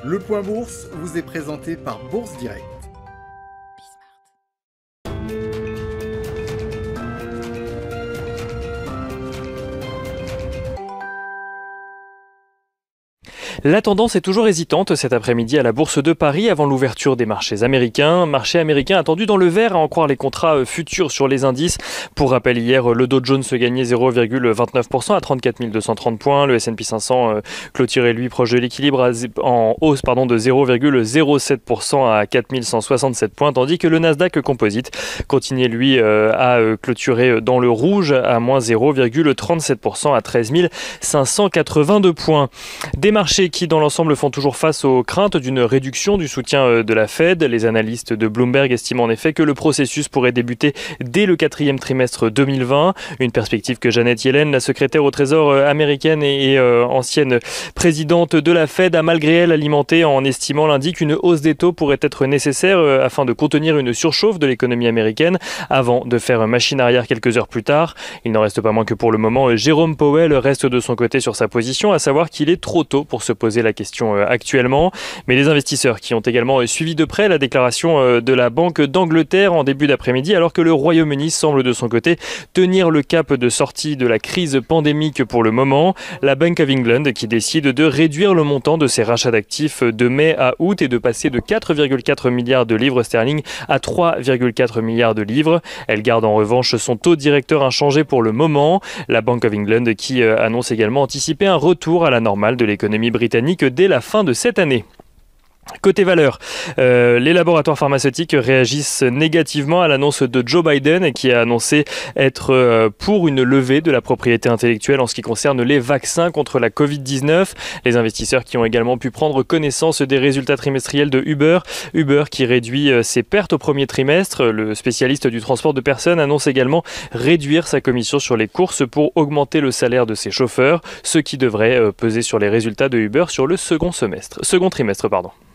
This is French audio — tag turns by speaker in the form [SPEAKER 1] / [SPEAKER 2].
[SPEAKER 1] Le Point Bourse vous est présenté par Bourse Direct.
[SPEAKER 2] La tendance est toujours hésitante cet après-midi à la Bourse de Paris avant l'ouverture des marchés américains. Marché américain attendu dans le vert à en croire les contrats futurs sur les indices. Pour rappel, hier, le Dow Jones gagnait 0,29% à 34 230 points. Le S&P 500 clôturait lui proche de l'équilibre en hausse de 0,07% à 4 167 points. Tandis que le Nasdaq Composite continuait lui à clôturer dans le rouge à moins 0,37% à 13 582 points. Des marchés qui, dans l'ensemble, font toujours face aux craintes d'une réduction du soutien de la Fed. Les analystes de Bloomberg estiment en effet que le processus pourrait débuter dès le quatrième trimestre 2020. Une perspective que Janet Yellen, la secrétaire au Trésor américaine et ancienne présidente de la Fed, a malgré elle alimentée en estimant lundi qu'une hausse des taux pourrait être nécessaire afin de contenir une surchauffe de l'économie américaine avant de faire machine arrière quelques heures plus tard. Il n'en reste pas moins que pour le moment, Jérôme Powell reste de son côté sur sa position, à savoir qu'il est trop tôt pour se poser la question actuellement. Mais les investisseurs qui ont également suivi de près la déclaration de la Banque d'Angleterre en début d'après-midi, alors que le Royaume-Uni semble de son côté tenir le cap de sortie de la crise pandémique pour le moment. La Bank of England qui décide de réduire le montant de ses rachats d'actifs de mai à août et de passer de 4,4 milliards de livres sterling à 3,4 milliards de livres. Elle garde en revanche son taux directeur inchangé pour le moment. La Bank of England qui annonce également anticiper un retour à la normale de l'économie britannique dès la fin de cette année. Côté valeur, les laboratoires pharmaceutiques réagissent négativement à l'annonce de Joe Biden qui a annoncé être pour une levée de la propriété intellectuelle en ce qui concerne les vaccins contre la Covid-19. Les investisseurs qui ont également pu prendre connaissance des résultats trimestriels de Uber qui réduit ses pertes au premier trimestre. Le spécialiste du transport de personnes annonce également réduire sa commission sur les courses pour augmenter le salaire de ses chauffeurs, ce qui devrait peser sur les résultats de Uber sur le second trimestre.